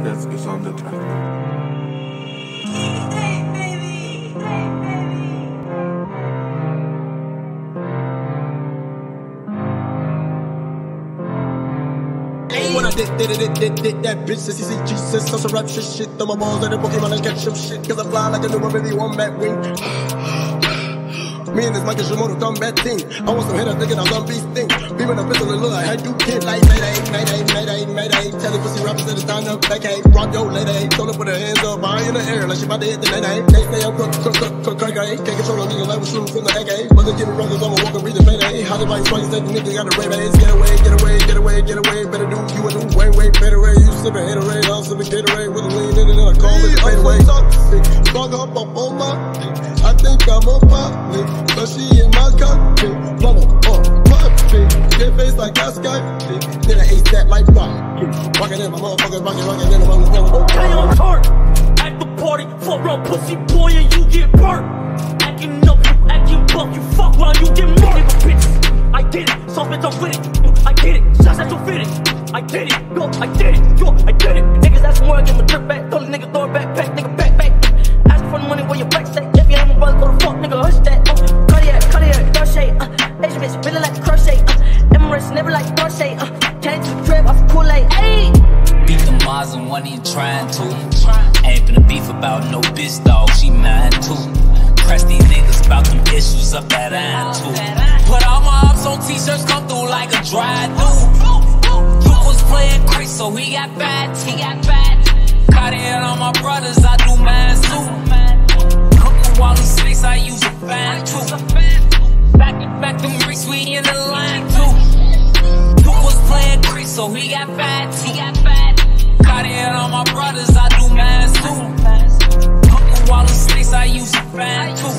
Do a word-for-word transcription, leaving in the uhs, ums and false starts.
that is on the track. When I did, did, did, did, did that bitch, says he see Jesus, on some rap shit, shit, throw my balls at the Pokemon and catch some shit, cause I fly like a new baby one bat wing. Me and this Michael Shimoda combat thing. I want some hitters thinking I'm some beast thing. Beaming a pistol and look like I do kid like Mayday, Mayday, Mayday, Mayday. Telling pussy rappers that it's time to vacate. Rock your lady, told her put her hands up high in the air like she about to hit the night. They say I'm cook, cook, cook, cook, cook, can't control a nigga like we're shooting from the A K. Wasn't getting wrong cause I'm a walking, breathing payday. How the bike swing, said the nigga got the ray bays. Get away, get away, get away, get away. Better do you a new way, way better way. You sipping Haterade, I'm sipping Gatorade with a lean in it and a call it fade away. Fuck up up on my dick. I think I'm a pop nigga, but she in my cockpit. Mama, uh, my bitch. Get face like I Skype. Then I ate that like rock. Rockin' in my motherfuckers, rockin', rockin' in the motherfuckers. Okay, I'm hurt. At the party, fuck around pussy boy and you get burnt. Acting up, you acting buck, you fuck while you get murdered. Bitch, I did it, soft bitch, I'm with it. I get it, shots at your fitted. I did it, yo, I did it, yo, I did it. Niggas asking where I get my drip back. Told the nigga throw it back, back, nigga, back, back. Asking for the money where your back say. If you ain't my brother, go to fuck, nigga, hush that. Uh, Cartier, Cartier, Dolce, uh, Asian bitch, really like crochet, uh, Emirates, never like Dolce, uh, came to the crib off Kool-Aid, ayy. Beat the Mars and one ain't trying to. Ain't finna beef about no bitch dog, she mine too. Press these niggas about them issues up that iron too. Put all my ups on t-shirts, come through like a drive-through. Duke was playing Chris, so he got fat, he got fat. Cartier on my brothers, I do mine too. Cooking Wally six, I use a fan too. Back and back them bricks, we in the line too. Duke was playing Chris, so he got fat, he got fat. Cartier on my brothers, I do mine too. Cooking Wally six, I use a fan too.